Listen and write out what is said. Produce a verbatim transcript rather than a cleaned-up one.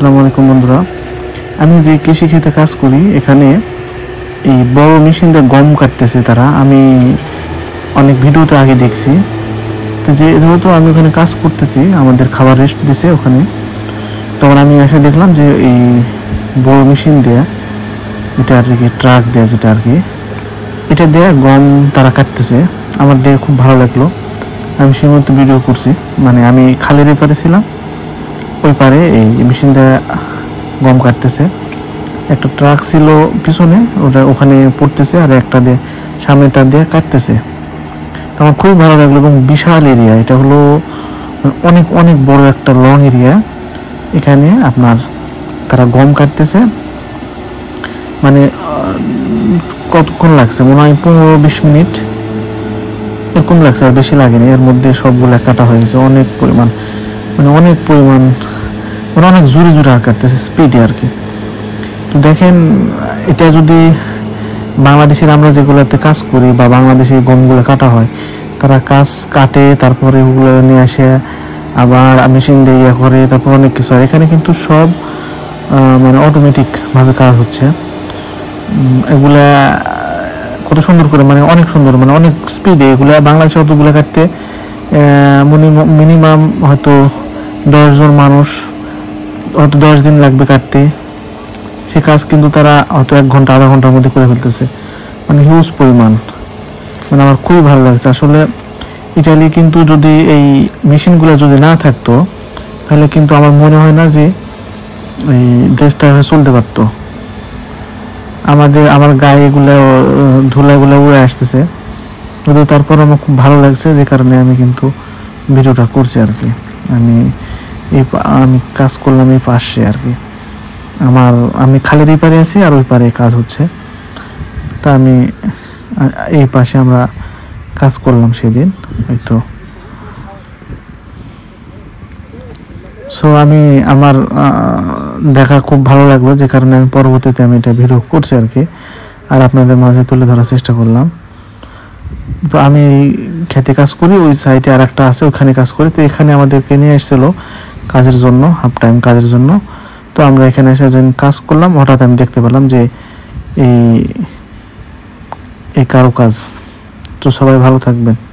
আসসালামু আলাইকুম বন্ধুরা, আমি যে কৃষি ক্ষেতে কাজ করি এখানে এই বড় মেশিন দিয়ে গম কাটতেছে তারা। আমি অনেক ভিডিওতে আগে দেখছি। তো যে যেহেতু আমি ওখানে কাজ করতেছি, আমাদের খাবার রেস্ট দিছে ওখানে, তখন আমি এসে দেখলাম যে এই বড় মেশিন দিয়ে, এটা আর কি ট্রাক দেয়া, যেটা আর কি এটা দিয়ে গম তারা কাটতেছে। আমার দেখে খুব ভালো লাগলো। আমি সেই মতো ভিডিও করছি। মানে আমি খালের পারে ছিলাম, ওই পারে এই মেশিন দিয়ে গম কাটতেছে। একটা ট্রাক ছিল পিছনে, ওটা ওখানে পড়তেছে, আর একটা দিয়ে সামনেটা দিয়ে কাটতেছে। তো আমার খুবই ভালো লাগলো। এবং বিশাল এরিয়া, এটা হলো অনেক অনেক বড় একটা লং এরিয়া। এখানে আপনার তারা গম কাটতেছে। মানে কতক্ষণ লাগছে মনে হয় পনেরো বিশ মিনিট এরকম লাগছে, আর বেশি লাগেনি। এর মধ্যে সবগুলো কাটা হয়ে গেছে। অনেক পরিমাণ, মানে অনেক পরিমাণ, মানে অনেক জোরে জোরে আর কাটতেছে, স্পিডে আর কি। তো দেখেন, এটা যদি বাংলাদেশের আমরা যেগুলোতে কাজ করি বা বাংলাদেশে গমগুলো কাটা হয়, তারা কাজ কাটে, তারপরে ওগুলো নিয়ে আসে আবার মেশিন দিয়ে ইয়ে করে, তারপর অনেক কিছু। আর এখানে কিন্তু সব মানে অটোমেটিকভাবে কাজ হচ্ছে। এগুলা কত সুন্দর করে, মানে অনেক সুন্দর, মানে অনেক স্পিডে এগুলা। বাংলাদেশে অতগুলো কাটতে মিনিমাম হয়তো দশজন মানুষ, হয়তো দশ দিন লাগবে কাটতে। সে কাজ কিন্তু তারা হয়তো এক ঘন্টা আধা ঘন্টার মধ্যে করে ফেলতেছে। মানে হিউজ পরিমাণ। মানে আমার খুবই ভালো লাগছে আসলে। ইটালি কিন্তু যদি এই মেশিনগুলো যদি না থাকতো, তাহলে কিন্তু আমার মনে হয় না যে এই দেশটা চলতে পারতো। আমাদের আমার গায়ে এগুলো ধুলাগুলো উড়ে আসতেছে, কিন্তু তারপর আমার খুব ভালো লাগছে, যে কারণে আমি কিন্তু ভিডিওটা করছি আর কি। আমি এই আমি কাজ করলাম এই পাশে আর কি। আমার আমি খালের এই পারে আছি, আর ওই পারে কাজ হচ্ছে। তা আমি এই পাশে আমরা কাজ করলাম সেদিন হয়তো। সো আমি আমার দেখা খুব ভালো লাগলো, যে কারণে আমি পরবর্তীতে আমি এটা ভিডিও করছি আর কি, আর আপনাদের মাঝে তুলে ধরার চেষ্টা করলাম। তো আমি খেতে কাজ করি, ওই সাইডে আর একটা আছে, ওখানে কাজ করি। তো এখানে আমাদেরকে নিয়ে এসেছিলো কাজের জন্য, হাফ টাইম কাজের জন্য। তো আমরা এখানে এসে যেন কাজ করলাম, হঠাৎ আমি দেখতে পেলাম যে এই এই কারুকাজ। তো সবাই ভালো থাকবেন।